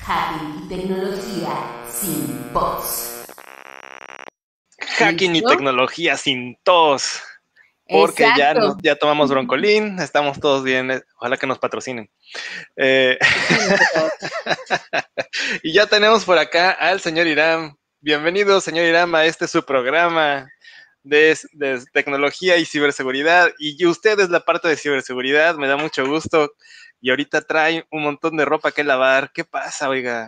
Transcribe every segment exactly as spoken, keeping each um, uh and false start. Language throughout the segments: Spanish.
Hacking y tecnología sin tos. Hacking ¿Listo? y tecnología sin tos. Porque ya, Exacto. nos, ya tomamos broncolín, estamos todos bien. eh, Ojalá que nos patrocinen. Eh, Patrocinen, por favor. y ya tenemos por acá al señor Irán. Bienvenido, señor Irán, a este su programa de, de tecnología y ciberseguridad. Y usted es la parte de ciberseguridad, me da mucho gusto. Y ahorita trae un montón de ropa que lavar. ¿Qué pasa, oiga?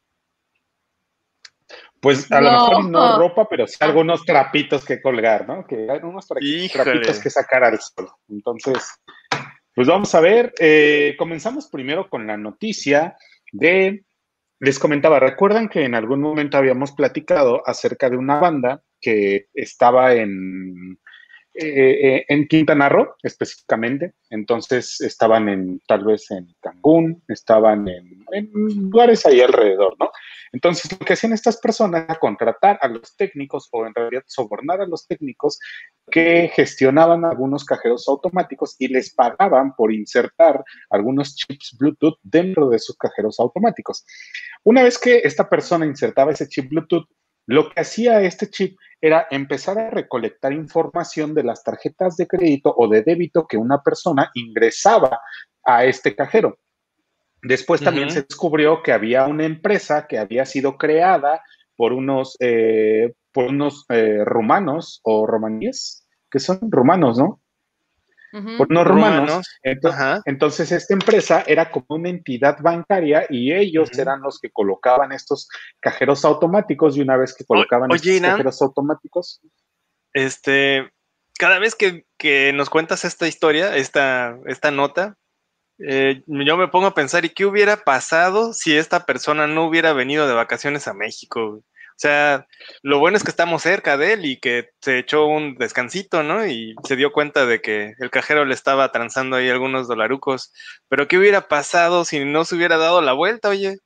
Pues a lo No. mejor no ropa, pero sí Ah. algunos trapitos que colgar, ¿no? Que hay unos tra- trapitos Híjole. que sacar al sol. Entonces, pues vamos a ver. eh, comenzamos primero con la noticia de, les comentaba, recuerdan que en algún momento habíamos platicado acerca de una banda que estaba en, eh, eh, en Quintana Roo, específicamente. Entonces estaban en, tal vez en Cancún, estaban en, en lugares ahí alrededor, ¿no? Entonces lo que hacían estas personas era contratar a los técnicos o en realidad sobornar a los técnicos que gestionaban algunos cajeros automáticos y les pagaban por insertar algunos chips Bluetooth dentro de sus cajeros automáticos. Una vez que esta persona insertaba ese chip Bluetooth, lo que hacía este chip era empezar a recolectar información de las tarjetas de crédito o de débito que una persona ingresaba a este cajero. Después también Ujú. se descubrió que había una empresa que había sido creada por unos, eh, por unos eh, rumanos o romaníes, que son rumanos, ¿no? Ujú. Por unos rumanos. Rumanos. Ento- Ajá. entonces, esta empresa era como una entidad bancaria y ellos Ujú. eran los que colocaban estos cajeros automáticos y una vez que O- colocaban Oye, estos Irán, cajeros automáticos, este, cada vez que, que nos cuentas esta historia, esta, esta nota, eh, yo me pongo a pensar, ¿y qué hubiera pasado si esta persona no hubiera venido de vacaciones a México, güey? O sea, lo bueno es que estamos cerca de él y que se echó un descansito, ¿no? Y se dio cuenta de que el cajero le estaba transando ahí algunos dolarucos. Pero ¿qué hubiera pasado si no se hubiera dado la vuelta, oye?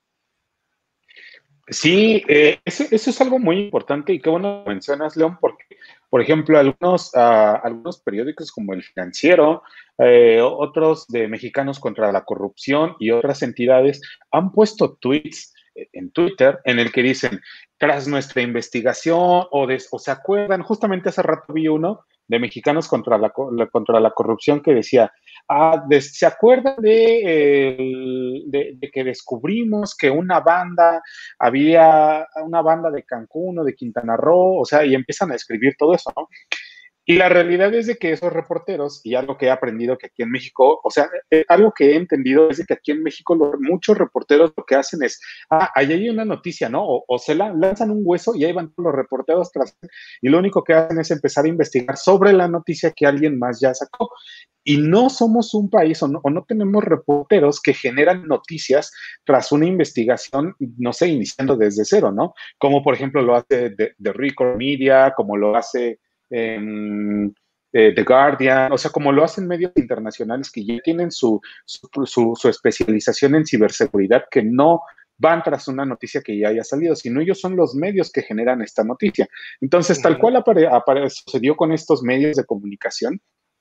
sí, eh, eso, eso es algo muy importante y qué bueno que mencionas, León, porque, por ejemplo, algunos, ah, algunos periódicos como El Financiero, eh, otros de Mexicanos contra la Corrupción y otras entidades han puesto tweets eh, en Twitter en el que dicen, tras nuestra investigación o, de, o se acuerdan, justamente hace rato vi uno de Mexicanos contra la, co- la- contra la Corrupción que decía, ah, de- ¿se acuerdan de, el- de, de que descubrimos que una banda había una banda de Cancún o de Quintana Roo, o sea, y empiezan a escribir todo eso, ¿no? Y la realidad es de que esos reporteros, y algo que he aprendido que aquí en México, o sea, eh, algo que he entendido es de que aquí en México lo, muchos reporteros lo que hacen es, ah, ahí hay una noticia, ¿no? O, o se la, lanzan un hueso y ahí van los reporteros tras, y lo único que hacen es empezar a investigar sobre la noticia que alguien más ya sacó. Y no somos un país o no, o no tenemos reporteros que generan noticias tras una investigación, no sé, iniciando desde cero, ¿no? Como por ejemplo lo hace The, The Record Media, como lo hace en eh, The Guardian, o sea, como lo hacen medios internacionales que ya tienen su, su, su, su especialización en ciberseguridad, que no van tras una noticia que ya haya salido, sino ellos son los medios que generan esta noticia. Entonces, tal Ujú. cual apare, apare, sucedió con estos medios de comunicación,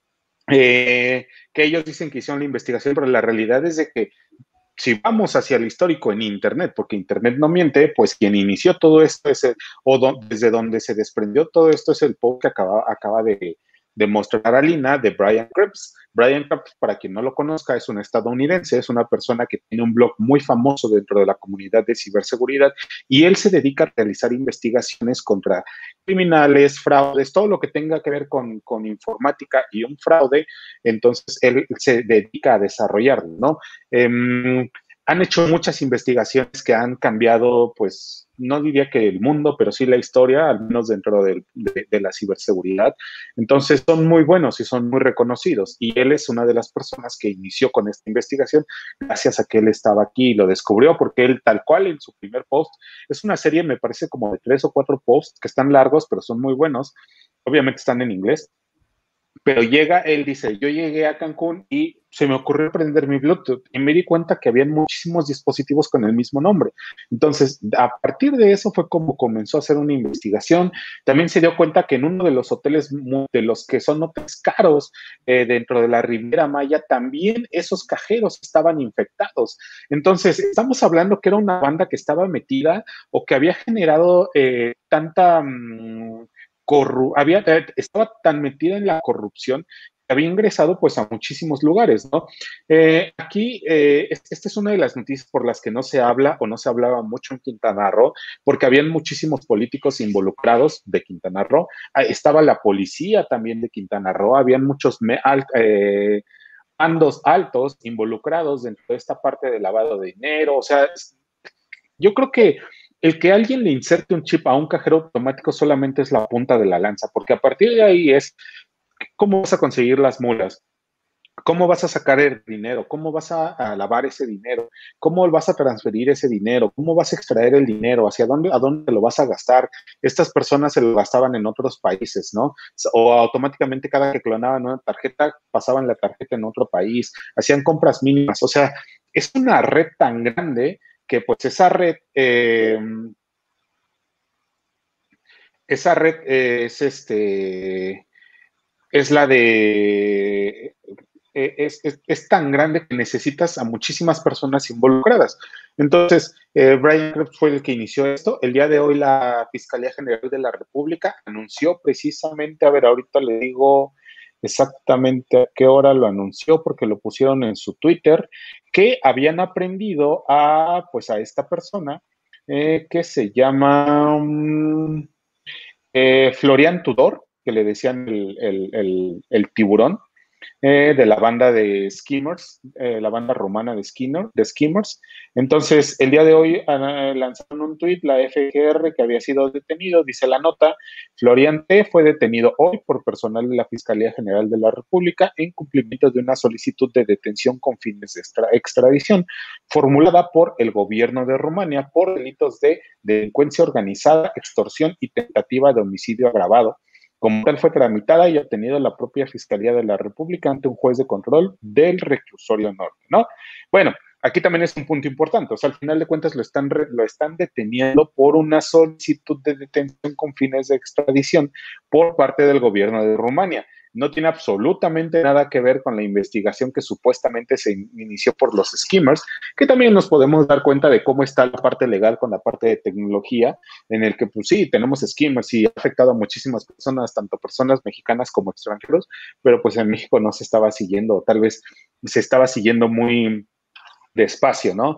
eh, que ellos dicen que hicieron la investigación, pero la realidad es de que si vamos hacia el histórico en Internet, porque Internet no miente, pues quien inició todo esto es el, o do, desde donde se desprendió todo esto es el post que acaba, acaba de, de mostrar Alina de Brian Krebs. Brian Krebs, para quien no lo conozca, es un estadounidense, es una persona que tiene un blog muy famoso dentro de la comunidad de ciberseguridad y él se dedica a realizar investigaciones contra criminales, fraudes, todo lo que tenga que ver con, con informática y un fraude, entonces él se dedica a desarrollarlo, ¿no? Eh, han hecho muchas investigaciones que han cambiado, pues, no diría que el mundo, pero sí la historia, al menos dentro de, de, de la ciberseguridad. Entonces, son muy buenos y son muy reconocidos. Y él es una de las personas que inició con esta investigación gracias a que él estaba aquí y lo descubrió, porque él, tal cual, en su primer post, es una serie, me parece, como de tres o cuatro posts que están largos, pero son muy buenos. Obviamente están en inglés, Pero llega, él dice, yo llegué a Cancún y se me ocurrió prender mi Bluetooth y me di cuenta que había muchísimos dispositivos con el mismo nombre. Entonces, a partir de eso fue como comenzó a hacer una investigación. También se dio cuenta que en uno de los hoteles, de los que son hoteles caros eh, dentro de la Riviera Maya, también esos cajeros estaban infectados. Entonces, estamos hablando que era una banda que estaba metida o que había generado eh, tanta... Mmm, Corru había, estaba tan metida en la corrupción que había ingresado pues a muchísimos lugares, ¿no? Eh, aquí, eh, esta es una de las noticias por las que no se habla o no se hablaba mucho en Quintana Roo, porque habían muchísimos políticos involucrados de Quintana Roo, ah, estaba la policía también de Quintana Roo, habían muchos me, al, eh, mandos altos involucrados dentro de esta parte de lavado de dinero, o sea, yo creo que el que alguien le inserte un chip a un cajero automático solamente es la punta de la lanza, porque a partir de ahí es cómo vas a conseguir las mulas, cómo vas a sacar el dinero, cómo vas a, a lavar ese dinero, cómo vas a transferir ese dinero, cómo vas a extraer el dinero, hacia dónde, a dónde lo vas a gastar. Estas personas se lo gastaban en otros países, ¿no? O automáticamente cada que clonaban una tarjeta, pasaban la tarjeta en otro país, hacían compras mínimas. O sea, es una red tan grande que pues esa red, eh, esa red es este, es la de, es, es, es, tan grande que necesitas a muchísimas personas involucradas. Entonces, eh, Brian Krebs fue el que inició esto. El día de hoy la Fiscalía General de la República anunció precisamente, a ver, ahorita le digo exactamente a qué hora lo anunció, porque lo pusieron en su Twitter, que habían aprendido a, pues, a esta persona eh, que se llama um, eh, Florian Tudor, que le decían el, el, el, el tiburón, eh, de la banda de Skimmers, eh, la banda romana de, Skinner, de Skimmers. Entonces, el día de hoy uh, lanzaron un tuit, la F G R, que había sido detenido, dice la nota, Florian T. fue detenido hoy por personal de la Fiscalía General de la República en cumplimiento de una solicitud de detención con fines de extra extradición formulada por el gobierno de Rumania por delitos de delincuencia organizada, extorsión y tentativa de homicidio agravado. Como tal, fue tramitada y obtenida la propia Fiscalía de la República ante un juez de control del reclusorio norte, ¿no? Bueno, aquí también es un punto importante, o sea, al final de cuentas lo están, lo están deteniendo por una solicitud de detención con fines de extradición por parte del gobierno de Rumania. No tiene absolutamente nada que ver con la investigación que supuestamente se inició por los skimmers, que también nos podemos dar cuenta de cómo está la parte legal con la parte de tecnología, en el que pues sí, tenemos skimmers y ha afectado a muchísimas personas, tanto personas mexicanas como extranjeros, pero pues en México no se estaba siguiendo, tal vez se estaba siguiendo muy despacio, ¿no?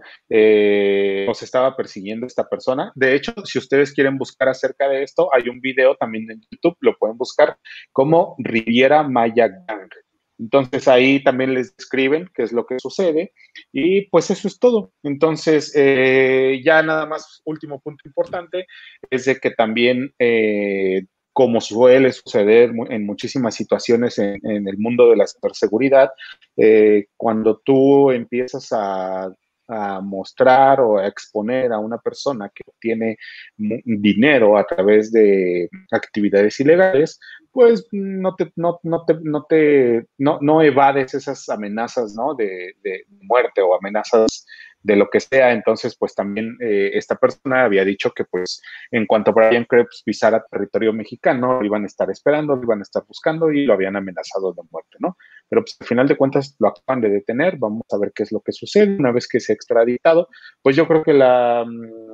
Eh, nos estaba persiguiendo esta persona. De hecho, si ustedes quieren buscar acerca de esto, hay un video también en YouTube, lo pueden buscar como Riviera Maya Gang. Entonces ahí también les describen qué es lo que sucede y pues eso es todo. Entonces eh, ya nada más, último punto importante, es de que también eh, como suele suceder en muchísimas situaciones en, en el mundo de la ciberseguridad, eh, cuando tú empiezas a, a mostrar o a exponer a una persona que obtiene dinero a través de actividades ilegales, pues no te, no, no te, no te, no, no evades esas amenazas, ¿no? De, de muerte o amenazas de lo que sea. Entonces, pues también eh, esta persona había dicho que pues en cuanto Brian Krebs pisara territorio mexicano, lo iban a estar esperando, lo iban a estar buscando y lo habían amenazado de muerte, ¿no? Pero pues al final de cuentas lo acaban de detener, vamos a ver qué es lo que sucede. Una vez que se ha extraditado, pues yo creo que la,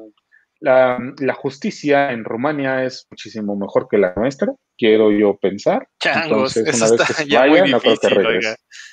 la, la justicia en Rumania es muchísimo mejor que la nuestra, quiero yo pensar. Changos, entonces eso una vez está que se ya vaya, muy no creo que difícil, regrese. oiga.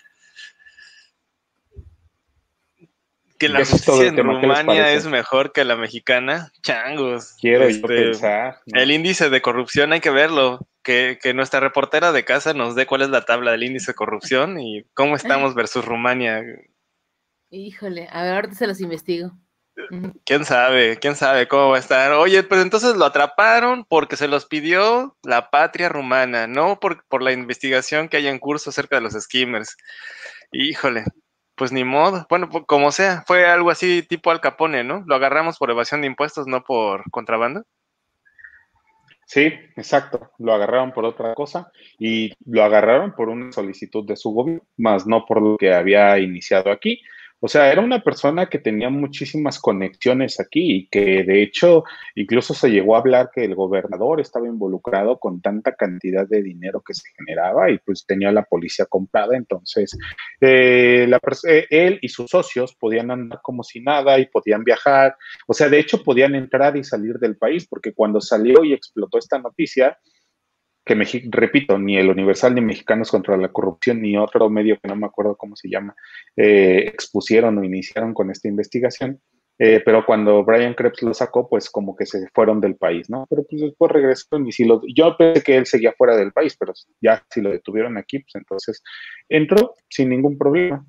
Que la Ese es todo justicia el en tema. ¿Qué les Rumania parece? es mejor que la mexicana. Changos. Quiero yo Este, pensar, ¿no? el índice de corrupción hay que verlo. Que, que nuestra reportera de casa nos dé cuál es la tabla del índice de corrupción y cómo estamos versus Rumania. Híjole, a ver, ahorita se los investigo. Ujú. ¿Quién sabe? ¿Quién sabe cómo va a estar? Oye, pues entonces lo atraparon porque se los pidió la patria rumana, no por, por la investigación que hay en curso acerca de los skimmers. Híjole, pues ni modo. Bueno, pues como sea, fue algo así tipo Al Capone, ¿no? Lo agarramos por evasión de impuestos, no por contrabando. Sí, exacto. Lo agarraron por otra cosa y lo agarraron por una solicitud de su gobierno, más no por lo que había iniciado aquí. O sea, era una persona que tenía muchísimas conexiones aquí y que de hecho incluso se llegó a hablar que el gobernador estaba involucrado con tanta cantidad de dinero que se generaba y pues tenía la policía comprada. Entonces, eh, la pers- eh, él y sus socios podían andar como si nada y podían viajar. O sea, de hecho podían entrar y salir del país, porque cuando salió y explotó esta noticia, que Mexi- repito, ni el Universal ni Mexicanos contra la Corrupción ni otro medio que no me acuerdo cómo se llama, eh, expusieron o iniciaron con esta investigación, eh, pero cuando Brian Krebs lo sacó, pues como que se fueron del país, ¿no? Pero pues después regresaron y si lo, yo pensé que él seguía fuera del país, pero ya si lo detuvieron aquí, pues entonces entró sin ningún problema.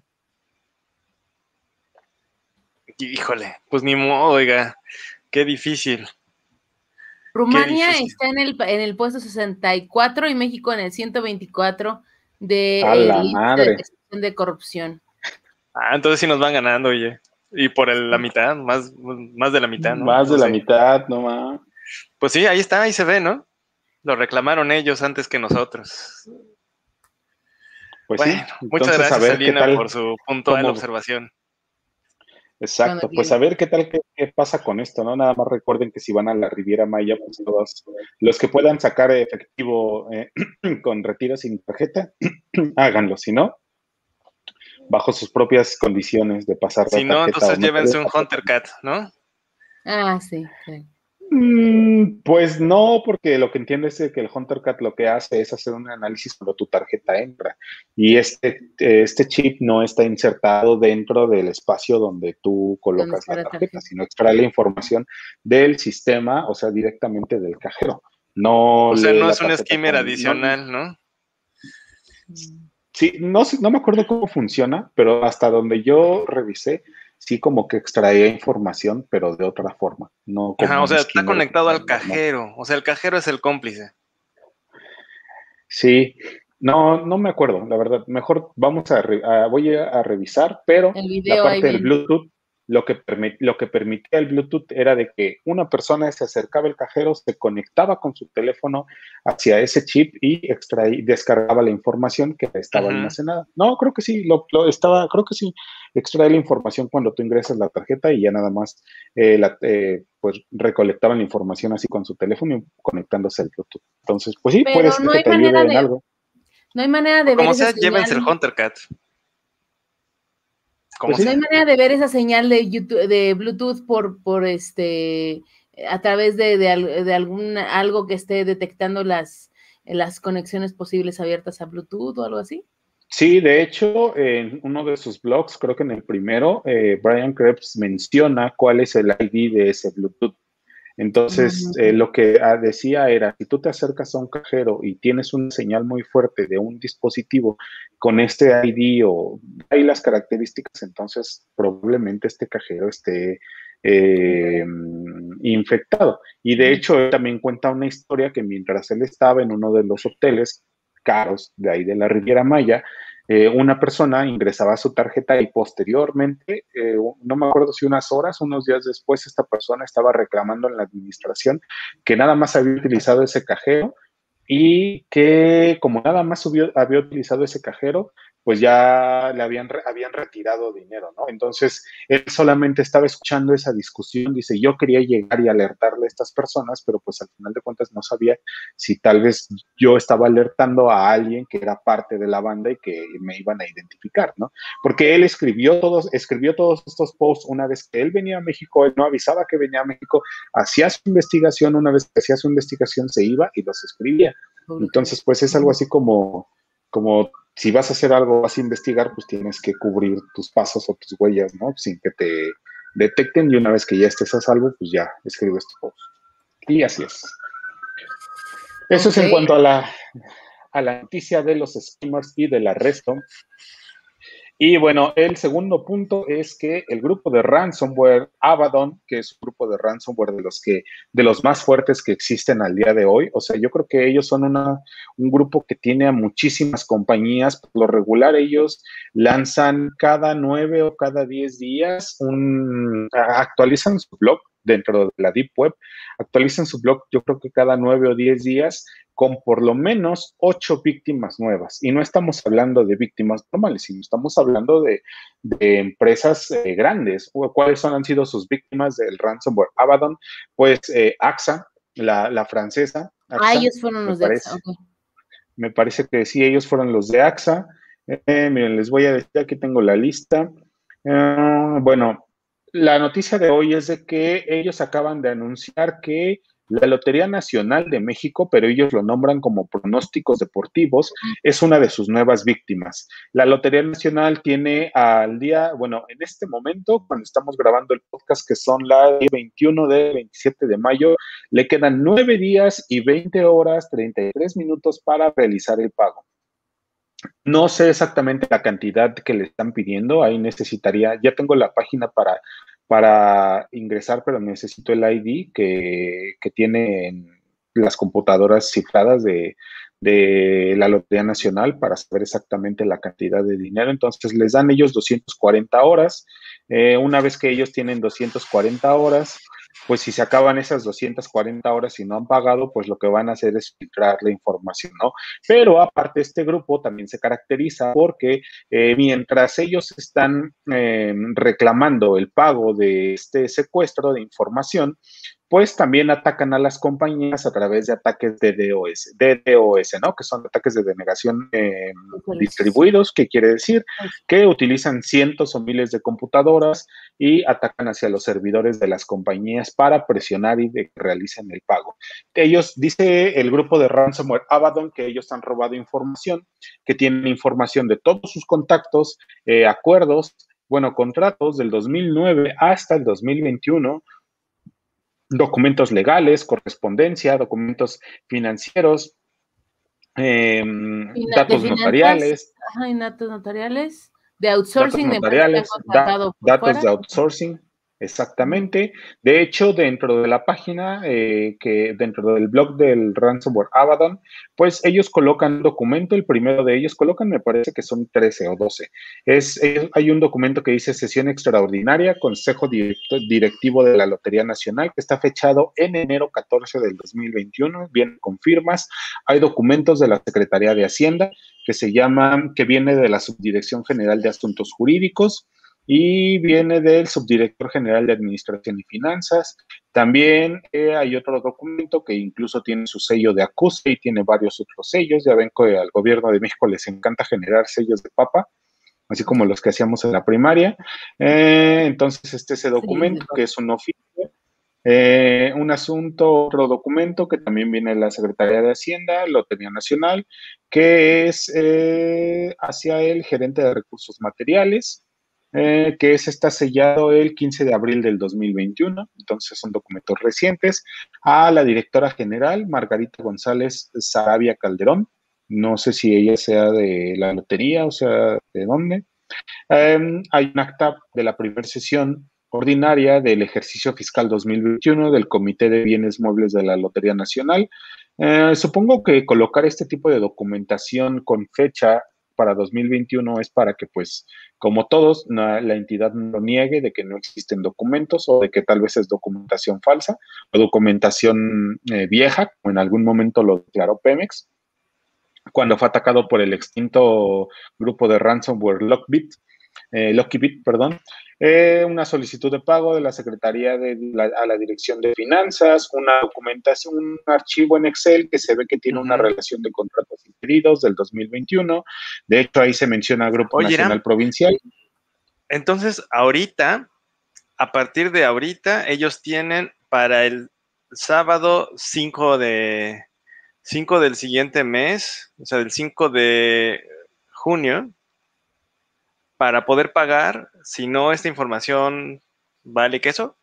Híjole, pues ni modo, oiga, qué difícil, qué Rumania difícil. está en el, en el puesto sesenta y cuatro y México en el ciento veinticuatro de A eh, la índice de madre. percepción de corrupción. Ah, entonces sí nos van ganando, oye. Y por el- la mitad, más, más de la mitad, ¿no? Más No de la sé. mitad, no más. Pues sí, ahí está, ahí se ve, ¿no? Lo reclamaron ellos antes que nosotros. Pues Bueno, sí, muchas entonces a gracias, ver qué Alina, por tal, su puntual cómo, observación. Cuando exacto, pues a quieras. ver qué tal, qué, qué pasa con esto, ¿no? Nada más recuerden que si van a la Riviera Maya, pues todos los que puedan sacar efectivo eh, con retiro sin tarjeta, háganlo, si no, bajo sus propias condiciones de pasar la Si no, tarjeta o entonces meter la llévense un tarjeta. Hunter Cat, ¿no? Ah, sí, claro. Mm, pues no, porque lo que entiendo es que el HunterCat lo que hace es hacer un análisis cuando tu tarjeta entra y este, este chip no está insertado dentro del espacio donde tú ¿Dónde colocas está la la tarjeta, tarjeta? sino extrae la información del sistema, o sea, directamente del cajero. No O sea, lee no la es un tarjeta skimmer con... No, adicional, ¿no? Mm. sí, no, sé- no me acuerdo cómo funciona, pero hasta donde yo revisé, sí como que extraía información, pero de otra forma, no Ajá, como o un sea, está skimmer conectado al normal. cajero. O sea, el cajero es el cómplice. Sí, no, no me acuerdo, la verdad. Mejor vamos a, re- a- voy a, a revisar, pero El la video ahí parte del viene. Bluetooth, lo que, permi- lo que permitía el Bluetooth era de que una persona se acercaba al cajero, se conectaba con su teléfono hacia ese chip y extraí, descargaba la información que estaba Ujú. almacenada. No, creo que sí, lo, lo estaba, creo que sí, extrae la información cuando tú ingresas la tarjeta y ya nada más eh, la, eh, pues recolectaban la información así con su teléfono y conectándose al Bluetooth. Entonces, pues sí, puede Pero ser no que hay te manera ayude en de, algo. no hay manera Pues de ver como esa sea, llévense el señal. Hunter Cat. Pues Como No hay sí, sea. manera de ver esa señal de YouTube, de Bluetooth por, por este, a través de, de, al- de algún, algo que esté detectando las, las conexiones posibles abiertas a Bluetooth o algo así. sí, de hecho, en uno de sus blogs, creo que en el primero, eh, Brian Krebs menciona cuál es el I D de ese Bluetooth. Entonces, eh, Mm, lo que ah, decía era, si tú te acercas a un cajero y tienes una señal muy fuerte de un dispositivo con este I D o hay las características, entonces probablemente este cajero esté eh, infectado. Y de ujú. hecho, él también cuenta una historia que mientras él estaba en uno de los hoteles caros de ahí de la Riviera Maya, eh, una persona ingresaba su tarjeta y posteriormente, eh, no me acuerdo si unas horas, unos días después, esta persona estaba reclamando en la administración que nada más había utilizado ese cajero y que como nada más subió, había utilizado ese cajero, pues ya le habían, habían retirado dinero, ¿no? Entonces, él solamente estaba escuchando esa discusión, dice, yo quería llegar y alertarle a estas personas, pero pues al final de cuentas no sabía si tal vez yo estaba alertando a alguien que era parte de la banda y que me iban a identificar, ¿no? Porque él escribió todos, escribió todos estos posts una vez que él venía a México, él no avisaba que venía a México, hacía su investigación, una vez que hacía su investigación se iba y los escribía. Publicaría. Entonces, pues es algo así como, como si vas a hacer algo, vas a investigar, pues tienes que cubrir tus pasos o tus huellas, ¿no? Sin que te detecten y una vez que ya estés a salvo, pues ya escribes tu post. Y así es. Eso es Ok, en cuanto a la, a la noticia de los skimmers y del arresto. Y bueno, el segundo punto es que el grupo de ransomware Abaddon, que es un grupo de ransomware de los que de los más fuertes que existen al día de hoy, o sea, yo creo que ellos son una, un grupo que tiene a muchísimas compañías. Por lo regular, ellos lanzan cada nueve o cada diez días, un, actualizan su blog dentro de la Deep Web, actualizan su blog yo creo que cada nueve o diez días con por lo menos ocho víctimas nuevas. Y no estamos hablando de víctimas normales, sino estamos hablando de, de empresas eh, grandes. ¿Cuáles son, han sido sus víctimas del ransomware Abaddon? Pues eh, AXA, la, la francesa. AXA, ah, ellos fueron los de AXA, okay. Me parece que sí, ellos fueron los de AXA. Eh, miren, les voy a decir, aquí tengo la lista. Uh, bueno, la noticia de hoy es de que ellos acaban de anunciar que la Lotería Nacional de México, pero ellos lo nombran como pronósticos deportivos, es una de sus nuevas víctimas. La Lotería Nacional tiene al día, bueno, en este momento, cuando estamos grabando el podcast, que son las veintiuno de veintisiete de mayo, le quedan nueve días y veinte horas, treinta y tres minutos para realizar el pago. No sé exactamente la cantidad que le están pidiendo, ahí necesitaría, ya tengo la página para, para ingresar, pero necesito el I D que, que tienen las computadoras cifradas de, de la Lotería Nacional para saber exactamente la cantidad de dinero. Entonces les dan ellos doscientas cuarenta horas, eh, una vez que ellos tienen doscientas cuarenta horas, pues si se acaban esas doscientas cuarenta horas y no han pagado, pues lo que van a hacer es filtrar la información, ¿no? Pero aparte, este grupo también se caracteriza porque eh, mientras ellos están eh, reclamando el pago de este secuestro de información, pues también atacan a las compañías a través de ataques de DDoS, D DoS, ¿no? Que son ataques de denegación eh, distribuidos, que quiere decir que utilizan cientos o miles de computadoras y atacan hacia los servidores de las compañías para presionar y de que realicen el pago. Ellos, dice el grupo de ransomware Abaddon, que ellos han robado información, que tienen información de todos sus contactos, eh, acuerdos, bueno, contratos del dos mil nueve hasta el dos mil veintiuno, documentos legales, correspondencia, documentos financieros, eh, datos finanzas, notariales. Ajá, y datos notariales, de outsourcing. Datos notariales, da, datos fuera. de outsourcing, exactamente. De hecho, dentro de la página, eh, que dentro del blog del ransomware Abaddon, pues ellos colocan un documento, el primero de ellos colocan, me parece que son trece o doce. Es, es, hay un documento que dice sesión extraordinaria, Consejo Directo, Directivo de la Lotería Nacional, que está fechado en enero catorce del dos mil veintiuno, viene con firmas. Hay documentos de la Secretaría de Hacienda, que se llama, que viene de la Subdirección General de Asuntos Jurídicos, y viene del Subdirector General de Administración y Finanzas. También eh, hay otro documento que incluso tiene su sello de acuse y tiene varios otros sellos. Ya ven que al gobierno de México les encanta generar sellos de papa, así como los que hacíamos en la primaria. Eh, entonces, este es ese documento, que es un oficio. Eh, un asunto, otro documento que también viene de la Secretaría de Hacienda, Lotería Nacional, que es eh, hacia el gerente de recursos materiales, Eh, que ese está sellado el quince de abril del dos mil veintiuno, entonces son documentos recientes, a la directora general, Margarita González Sarabia Calderón, no sé si ella sea de la lotería o sea de dónde. Eh, hay un acta de la primera sesión ordinaria del ejercicio fiscal dos mil veintiuno del Comité de Bienes Muebles de la Lotería Nacional. Eh, supongo que colocar este tipo de documentación con fecha para dos mil veintiuno es para que, pues, como todos, la, la entidad no niegue de que no existen documentos o de que tal vez es documentación falsa o documentación eh, vieja, como en algún momento lo declaró Pemex, cuando fue atacado por el extinto grupo de ransomware Lockbit, eh, Lockybit, perdón, eh, una solicitud de pago de la Secretaría de la, a la Dirección de Finanzas, una documentación, un archivo en Excel que se ve que tiene uh-huh. una relación de contratos inferidos del dos mil veintiuno. De hecho, ahí se menciona Grupo Oye, Nacional Ram, Provincial. Entonces, ahorita, a partir de ahorita, ellos tienen para el sábado cinco de cinco del siguiente mes, o sea, del cinco de junio, para poder pagar, si no, esta información vale queso.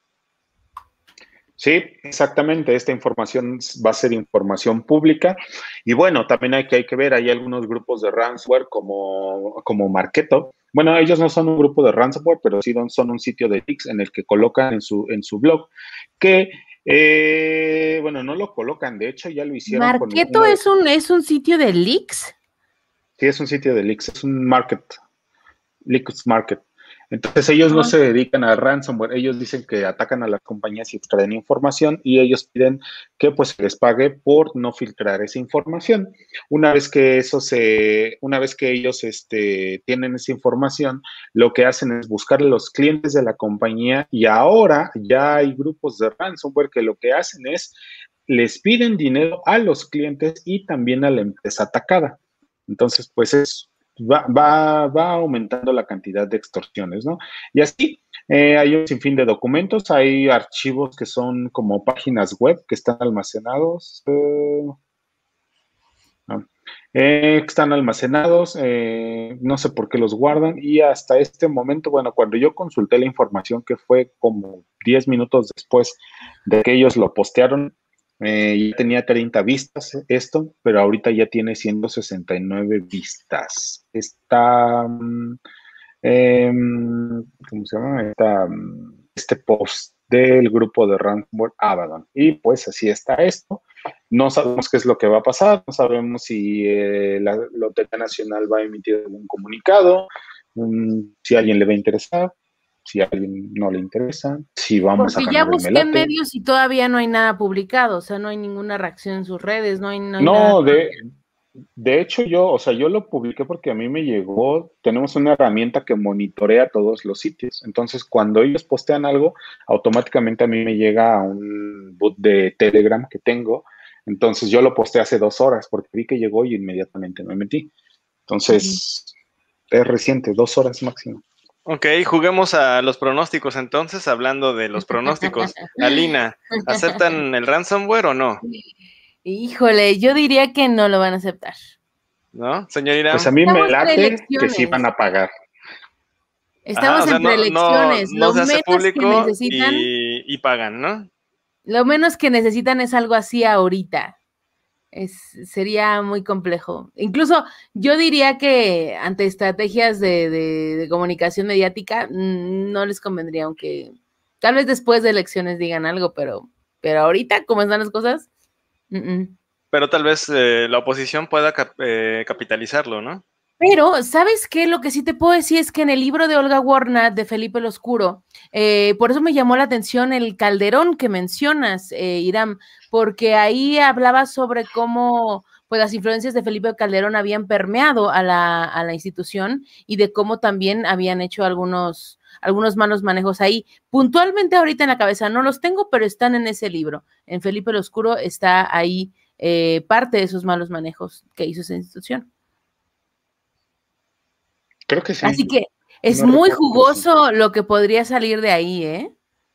Sí, exactamente. Esta información va a ser información pública. Y bueno, también hay que, hay que ver, hay algunos grupos de ransomware como, como Marketo. Bueno, ellos no son un grupo de ransomware, pero sí son un sitio de leaks en el que colocan en su, en su blog que, eh, bueno, no lo colocan, de hecho ya lo hicieron. ¿Marketo con es, un, es un sitio de leaks? Sí, es un sitio de leaks, es un market. Leaks Market. Entonces ellos no Ajá. se dedican a ransomware, ellos dicen que atacan a las compañías y extraen información y ellos piden que pues se les pague por no filtrar esa información. Una vez que eso se, una vez que ellos este, tienen esa información, lo que hacen es buscar a los clientes de la compañía y ahora ya hay grupos de ransomware que lo que hacen es les piden dinero a los clientes y también a la empresa atacada. Entonces, pues es Va, va, va aumentando la cantidad de extorsiones, ¿no? Y así eh, hay un sinfín de documentos, hay archivos que son como páginas web que están almacenados, eh, no, eh, que están almacenados, eh, no sé por qué los guardan y hasta este momento, bueno, cuando yo consulté la información que fue como diez minutos después de que ellos lo postearon, eh, ya tenía treinta vistas esto, pero ahorita ya tiene ciento sesenta y nueve vistas. Está, um, eh, ¿cómo se llama? Está, um, este post del grupo de ransomware Abaddon. Y pues así está esto. No sabemos qué es lo que va a pasar, no sabemos si eh, la Lotería Nacional va a emitir algún comunicado, um, si a alguien le va a interesar, si a alguien no le interesa, si vamos Porque a ya ganar el busqué en melate. medios y todavía no hay nada publicado, o sea, no hay ninguna reacción en sus redes, no hay, no hay nada. No, de, de hecho yo, o sea, yo lo publiqué porque a mí me llegó, tenemos una herramienta que monitorea todos los sitios. Entonces, cuando ellos postean algo, automáticamente a mí me llega a un bot de Telegram que tengo. Entonces, yo lo posteé hace dos horas porque vi que llegó y inmediatamente me metí. Entonces, es reciente, dos horas máximo. Ok, juguemos a los pronósticos entonces, hablando de los pronósticos. Alina, ¿aceptan el ransomware o no? Híjole, yo diría que no lo van a aceptar. ¿No, señor Irán? Pues a mí me Estamos entre late que sí elecciones. van a pagar. Estamos Ajá, o sea, entre no, no, elecciones. no Lo se hace menos que público necesitan, y, y pagan, ¿no? lo menos que necesitan es algo así ahorita. Es, sería muy complejo. Incluso yo diría que ante estrategias de, de, de comunicación mediática mmm, no les convendría, aunque tal vez después de elecciones digan algo, pero, pero ahorita, como están las cosas, uh -uh. Pero tal vez eh, la oposición pueda cap eh, capitalizarlo, ¿no? Pero, ¿sabes qué? Lo que sí te puedo decir es que en el libro de Olga Warnat, de Felipe el Oscuro, eh, por eso me llamó la atención el Calderón que mencionas, eh, Irán, porque ahí hablaba sobre cómo pues, las influencias de Felipe Calderón habían permeado a la, a la institución y de cómo también habían hecho algunos, algunos malos manejos ahí. Puntualmente ahorita en la cabeza no los tengo, pero están en ese libro. En Felipe el Oscuro está ahí eh, parte de esos malos manejos que hizo esa institución. Creo que sí. Así que es No muy recuerdo, jugoso sí. lo que podría salir de ahí, ¿eh?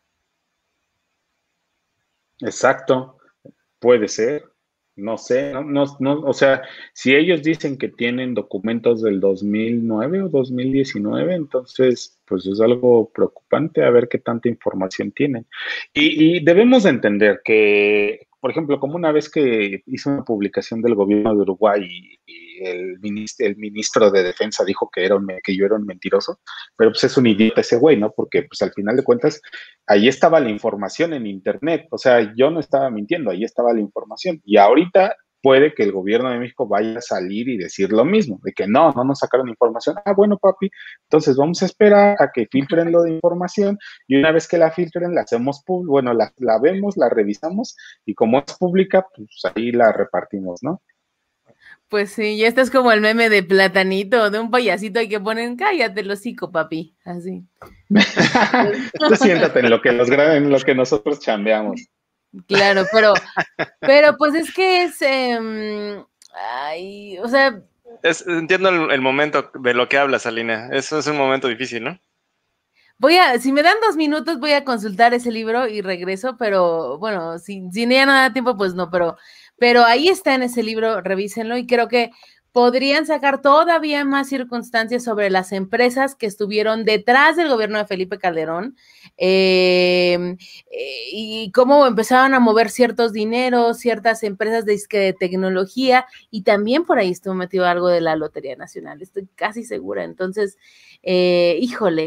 Exacto, puede ser, no sé, no, no, no, o sea, si ellos dicen que tienen documentos del dos mil nueve o dos mil diecinueve, entonces, pues es algo preocupante a ver qué tanta información tienen. Y, y debemos de entender que, por ejemplo, como una vez que hizo una publicación del gobierno de Uruguay y, y el, ministro, el ministro de Defensa dijo que, era un, que yo era un mentiroso, pero pues es un idiota ese güey, ¿no? Porque pues al final de cuentas ahí estaba la información en internet, o sea, yo no estaba mintiendo, ahí estaba la información. Y ahorita puede que el gobierno de México vaya a salir y decir lo mismo, de que no, no nos sacaron información. Ah, bueno, papi, entonces vamos a esperar a que filtren lo de información y una vez que la filtren, la hacemos pública, bueno, la, la vemos, la revisamos y como es pública, pues ahí la repartimos, ¿no? Pues sí, ya estás como el meme de Platanito, de un payasito y que ponen, cállate el hocico, papi, así. Tú siéntate en lo que los en lo que nosotros chambeamos. Claro, pero, pero pues es que es, eh, ay, o sea. Es, entiendo el, el momento de lo que hablas, Alina. Eso es un momento difícil, ¿no? Voy a, si me dan dos minutos, voy a consultar ese libro y regreso, pero bueno, si, si ya no da tiempo, pues no, pero, pero ahí está en ese libro, revísenlo y creo que podrían sacar todavía más circunstancias sobre las empresas que estuvieron detrás del gobierno de Felipe Calderón eh, eh, y cómo empezaron a mover ciertos dineros, ciertas empresas de, de tecnología y también por ahí estuvo metido algo de la Lotería Nacional, estoy casi segura. Entonces, eh, híjole,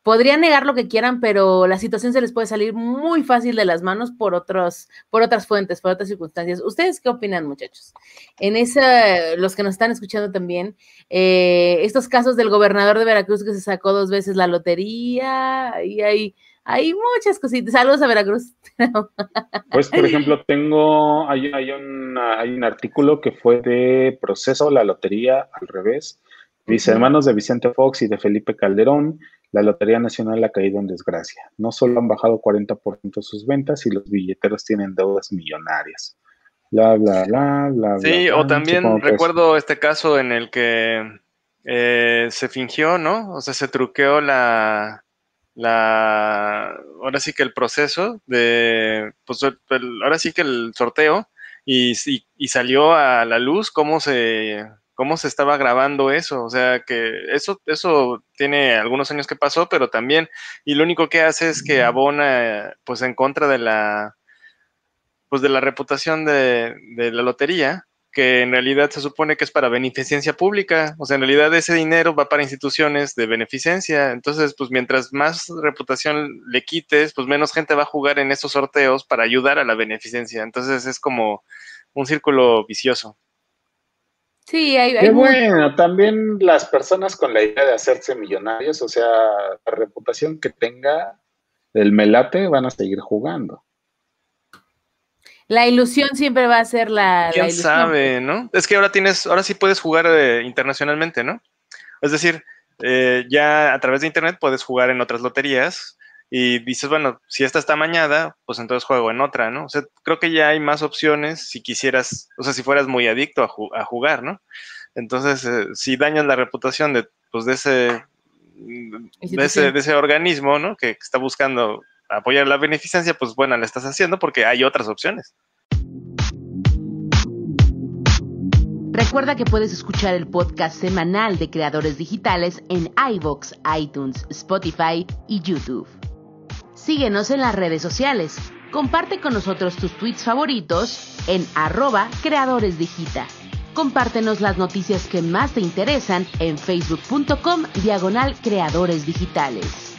podrían negar lo que quieran, pero la situación se les puede salir muy fácil de las manos por otros, por otras fuentes, por otras circunstancias. ¿Ustedes qué opinan, muchachos? En esa, los que nos están escuchando también, eh, estos casos del gobernador de Veracruz que se sacó dos veces la lotería, y hay, hay muchas cositas. Saludos a Veracruz. Pues, por ejemplo, tengo, hay, hay, un, hay un artículo que fue de Proceso, la lotería al revés. Dice, Ujú. hermanos de Vicente Fox y de Felipe Calderón, la Lotería Nacional ha caído en desgracia. No solo han bajado cuarenta por ciento sus ventas y los billeteros tienen deudas millonarias. Bla, bla, bla, bla, bla. Sí, bla. o también Supongo que es- recuerdo este caso en el que eh, se fingió, ¿no? O sea, se truqueó la, la, ahora sí que el proceso de, pues el- el- ahora sí que el sorteo y, y, y salió a la luz cómo se, cómo se estaba grabando eso. O sea, que eso, eso tiene algunos años que pasó, pero también, y lo único que hace es que abona, pues en contra de la pues de la reputación de, de la lotería, que en realidad se supone que es para beneficencia pública, o sea, en realidad ese dinero va para instituciones de beneficencia, entonces, pues mientras más reputación le quites, pues menos gente va a jugar en esos sorteos para ayudar a la beneficencia, entonces es como un círculo vicioso. Sí, hay, Qué hay mucho. bueno, también las personas con la idea de hacerse millonarios, o sea, la reputación que tenga el melate van a seguir jugando. La ilusión siempre va a ser la, la ¿Quién ilusión. sabe, no? Es que ahora tienes, ahora sí puedes jugar eh, internacionalmente, ¿no? Es decir, eh, ya a través de internet puedes jugar en otras loterías y dices, bueno, si esta está amañada, pues entonces juego en otra, ¿no? O sea, creo que ya hay más opciones si quisieras, o sea, si fueras muy adicto a, ju- a jugar, ¿no? Entonces, eh, si dañas la reputación de, pues, de ese, de ese, de ese organismo, ¿no? Que está buscando apoyar la beneficencia, pues bueno, la estás haciendo porque hay otras opciones. Recuerda que puedes escuchar el podcast semanal de Creadores Digitales en iVoox, iTunes, Spotify y YouTube. Síguenos en las redes sociales. Comparte con nosotros tus tweets favoritos en arroba Creadores Digita. Compártenos las noticias que más te interesan en facebook punto com diagonal Creadores Digitales.